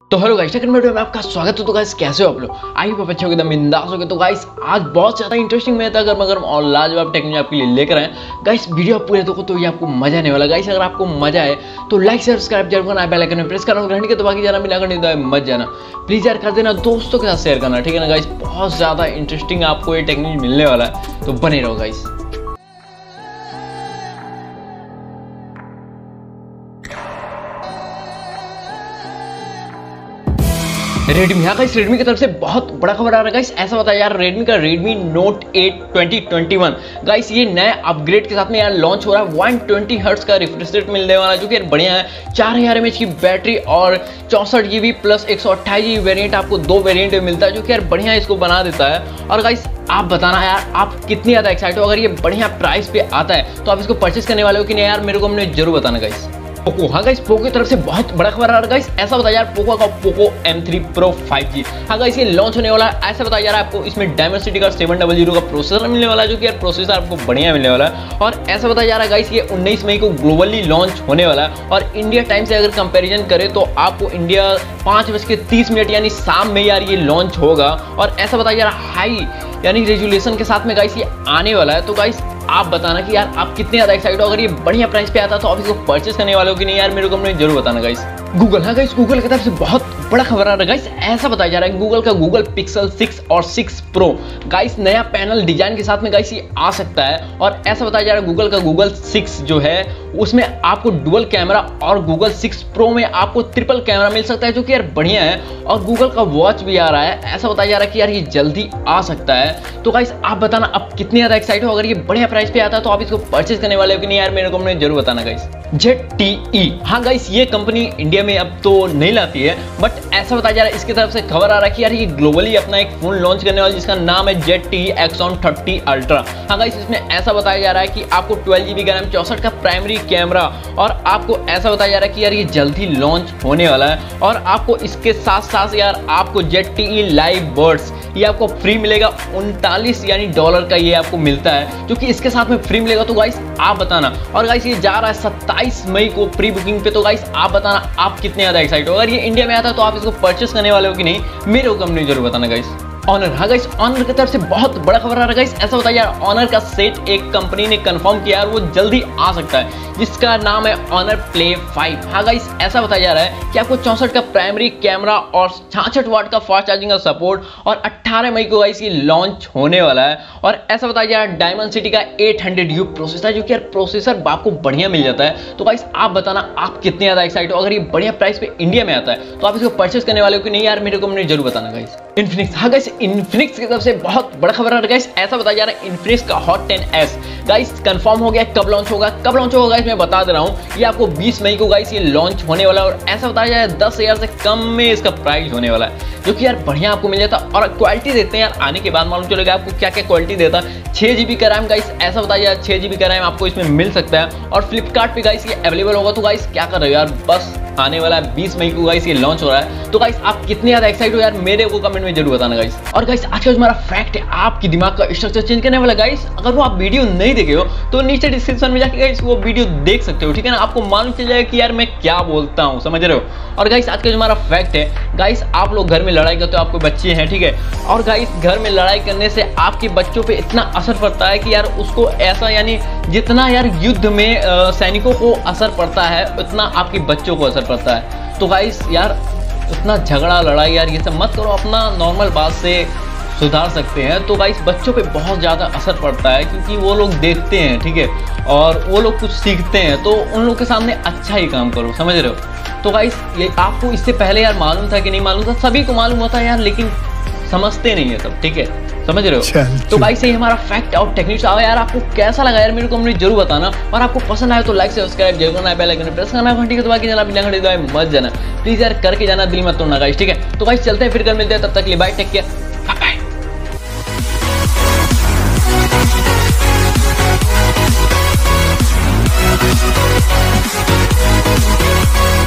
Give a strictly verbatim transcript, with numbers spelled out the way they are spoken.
तो hello guys, second video में आपका स्वागत है। तो गाइस कैसे हो आप लोग? आई होप अच्छे हो, एकदम बिंदास हो गए। तो गाइस आज बहुत ज्यादा इंटरेस्टिंग में था गर्मा गर्म और लाजवाब टेक्नोलॉजी आपके लिए लेकर आए। गाइस वीडियो आप पूरे देखो तो ये आपको मजा आने वाला। गाइस अगर आपको मजा आए तो लाइक सब्सक्राइब जरूर करना, बेल आइकन में प्रेस करना, घंटी के दबा के जाना, बिना घंटे दबाए मत जाना। प्लीज यार कर देना, दोस्तों के साथ शेयर करना, ठीक है ना गाइस। बहुत ज्यादा इंटरेस्टिंग आपको ये टेक्नोलॉजी मिलने वाला है, तो बने रहो गाइस। रेडमी, हाँ गाइस रेडमी की तरफ से बहुत बड़ा खबर आ रहा है गाइस। ऐसा होता है यार, रेडमी का Redmi note eight twenty twenty one guys ये नए अपग्रेड के साथ में यार लॉन्च हो रहा है। वन ट्वेंटी हर्ट्ज का रिफ्रेश रेट मिलने वाला है, जो कि यार बढ़िया है। चार हजार एम एच की बैटरी और चौसठ जीबी प्लस एक सौ अट्ठाईस जीबी वेरियंट, आपको दो वेरियंट में मिलता है, जो कि यार बढ़िया इसको बना देता है। और गाइस आप बताना यार आप कितनी ज्यादा एक्साइट हो, अगर ये बढ़िया प्राइस पे आता है तो आप इसको परचेस करने वाले हो कि नहीं यार, मेरे को हमने जरूर बताना गाइस। पोको, हाँ गाइस पोको की तरफ से बहुत बड़ा खबर आ रहा है गाइस। ऐसा बताया यार पोको का Poco M three pro five G, हाँ गाइस ये लॉन्च होने वाला है। ऐसा बताया यार आपको इसमें डायमेंसिटी का सेवन डबल जीरो का प्रोसेसर मिलने वाला है, जो कि यार प्रोसेसर आपको बढ़िया मिलने वाला है। और ऐसा बताया जा रहा है गाइस ये उन्नीस मई को ग्लोबली लॉन्च होने वाला है। और इंडिया टाइम से अगर कंपेरिजन करें तो आपको इंडिया पाँच बज के तीस मिनट यानी शाम में यार ये लॉन्च होगा। और ऐसा बताया जा रहा है हाई यानी रेजुलेशन के साथ में गाइस ये आने वाला है। तो गाइस आप बताना कि यार आप कितने ज्यादा एक्साइटेड हो, अगर ये बढ़िया प्राइस पे आता तो आप इसको परचेस करने वाले हो कि नहीं यार, मेरे को हमने जरूर बताना गाइस। गूगल, हाँ गाइस गूगल की तरफ से बहुत बड़ा खबर आ रहा है गाइस। ऐसा बताया जा रहा है गूगल का गूगल पिक्सल सिक्स और सिक्स प्रो गाइस नया पैनल डिजाइन के साथ में गाइस ये आ सकता है। और ऐसा बताया जा रहा है गूगल का गूगल सिक्स जो है उसमें आपको डुअल कैमरा और गूगल सिक्स प्रो में आपको ट्रिपल कैमरा मिल सकता है, जो कि यार बढ़िया है। और गूगल का वॉच भी आ रहा है। ऐसा बताया जा रहा है कि यार ये जल्दी आ सकता है। तो गाइस आप बताना आप कितने ज्यादा एक्साइटेड हो, अगर ये बढ़िया प्राइस पे आता है तो आप इसको परचेस करने वाले हो कि नहीं यार, मेरे को हमने जरूर बताना गाइस। जेड टी ई, हाँ गाइस ये कंपनी इंडिया में अब तो नहीं लाती है, बट ऐसा बताया जा रहा है इसकी तरफ से खबर आ रहा है कि यार ये ग्लोबली अपना एक फोन लॉन्च करने वाला, जिसका नाम है Z T E Axon thirty ultra. हाँ गाइस इसमें ऐसा बताया जा रहा है कि आपको ट्वेल्व जीबी का रैम, चौसठ का प्राइमरी कैमरा, और आपको ऐसा बताया जा रहा है कि यार ये जल्दी लॉन्च होने वाला है। और आपको इसके साथ साथ यार आपको Z T E live buds ये आपको फ्री मिलेगा, उनतालीस यानी डॉलर का ये आपको मिलता है, जो कि इसके साथ में फ्री मिलेगा। तो गाइस आप बताना। और गाइस ये जा रहा है सत्ताईस मई को प्री बुकिंग पे। तो गाइस आप बताना आप कितने ज्यादा एक्साइटेड हो, अगर ये इंडिया में आता है तो आप इसको परचेस करने वाले हो कि नहीं, मेरे को कंपनी जरूर बताना गाइस। ऑनर, हाँ गाइस ऑनर की तरफ से बहुत बड़ा खबर आ रहा है गाइस। ऐसा बताया यार ऑनर का सेट एक कंपनी ने कंफर्म किया और वो जल्दी आ सकता है, जिसका नाम है ऑनर प्ले फाइव। हाँ गाइस ऐसा बताया जा रहा है कि आपको चौसठ का प्राइमरी कैमरा और छियासठ वाट का फास्ट चार्जिंग का सपोर्ट, और अट्ठारह मई को गाइस ये लॉन्च होने वाला है। और ऐसा बताया जा रहा है डायमेंसिटी का एट हंड्रेड यू प्रोसेसर, जो कि यार प्रोसेसर आपको बढ़िया मिल जाता है। तो गाइस आप बताना आप कितने ज्यादा एक्साइटेड हो, अगर ये बढ़िया प्राइस पे इंडिया में आता है तो आप इसको परचेस करने वाले हो कि नहीं यार, मेरे को हमने जरूर बताना गाइस। इन्फिनिक्स, हाँ गाइस इन्फिनिक्स की तरफ से बहुत बड़ा खबर आ रहा है गाइस। ऐसा बताया जा रहा है इन्फिनिक्स का hot ten S guys confirm हो गया। कब लॉन्च होगा कब लॉन्च होगा गाइस मैं बता दे रहा हूं, ये आपको बीस मई को गाइस ये लॉन्च होने वाला है। और ऐसा बताया जा रहा है दस हजार से कम में इसका प्राइस होने वाला है, जो कि यार बढ़िया आपको मिल जाता। और क्वालिटी देखते हैं यार, आने के बाद मालूम चलेगा आपको क्या क्या क्वालिटी देता। छह जीबी का रैम गाइस, ऐसा बताया जा रहा है छह जीबी का रैम आपको इसमें मिल सकता है। और फ्लिपकार्ट पे गाइस ये अवेलेबल होगा। तो गाइस क्या कर रहे हो यार, बस आने वाला है बीस मई को गाइस ये लॉन्च हो रहा है। तो गाइस आप कितने ज्यादा एक्साइटेड हो यार, मेरे को कमेंट में जरूर बताना गाइस। और गाइस आज का हमारा फैक्ट है आपकी दिमाग का स्ट्रक्चर चेंज करने वाला गाइस। अगर वो आप वीडियो नहीं देखे हो तो नीचे डिस्क्रिप्शन में जाके गाइस वो वीडियो देख सकते हो, ठीक है ना। आपको मालूम चल जाएगा कि यार मैं क्या बोलता हूँ, समझ रहे हो। और गाइस आज का जो हमारा फैक्ट है गाइस, आप लोग घर में लड़ाई करते हो, आपके बच्चे हैं, ठीक है। और गाइस घर में लड़ाई करने से आपके बच्चों पे इतना असर पड़ता है कि यार उसको ऐसा यानी जितना यार युद्ध में सैनिकों को असर पड़ता है उतना आपके बच्चों को असर पड़ता है। तो गाइस यार उतना झगड़ा लड़ाई यार ये सब मत करो, अपना नॉर्मल बात से सुधार सकते हैं। तो गाइस बच्चों पे बहुत ज़्यादा असर पड़ता है, क्योंकि वो लोग देखते हैं, ठीक है, और वो लोग कुछ सीखते हैं। तो उन लोग के सामने अच्छा ही काम करो, समझ रहे हो। तो गाइस ये आपको इससे पहले यार मालूम था कि नहीं मालूम था, सभी को मालूम होता है यार, लेकिन समझते नहीं है सब, ठीक है, समझ रहे हो। तो गाइस ये हमारा फैक्ट और टेक्निक्स आया यार, आपको कैसा लगा यार, मेरे को हमने जरूर बताना। और आपको पसंद आया तो लाइक सब्सक्राइब जरूर करना, बेल आइकन प्रेस करना, घंटी को दबा के जाना, बिना घंटी दबाए मत जाना। प्लीज यार करके जाना, दिल मत तोड़ना गाइस, ठीक है। तो गाइस चलते हैं, फिर कल मिलते हैं, तब तक के लिए bye, take care, bye. We'll be right back.